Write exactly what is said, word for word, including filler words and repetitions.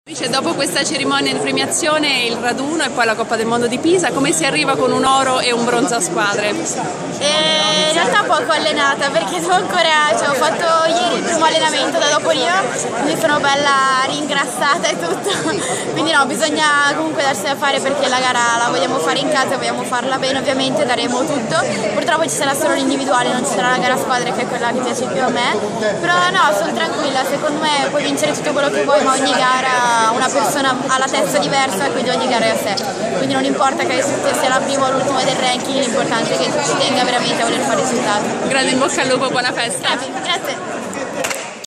Dice, dopo questa cerimonia di premiazione, il raduno e poi la Coppa del Mondo di Pisa, come si arriva con un oro e un bronzo a squadre? E in realtà poco allenata perché sono ancora, cioè, ho fatto ieri il primo allenamento da Dopolino, quindi sono bella ringrassata e tutto, quindi no, bisogna comunque darsi da fare perché la gara la vogliamo fare in casa, vogliamo farla bene, ovviamente daremo tutto, purtroppo ci sarà solo l'individuale, non ci sarà la gara a squadre che è quella che piace più a me, però no, sono tranquilla, secondo me puoi vincere tutto quello che vuoi, ma ogni gara una persona ha la testa diversa e quindi ogni gara è a sé, quindi non importa che sia la prima o l'ultima del ranking, l'importante è che tu ci tenga veramente a voler fare risultati. Grande in bocca al lupo, buona festa! Grazie.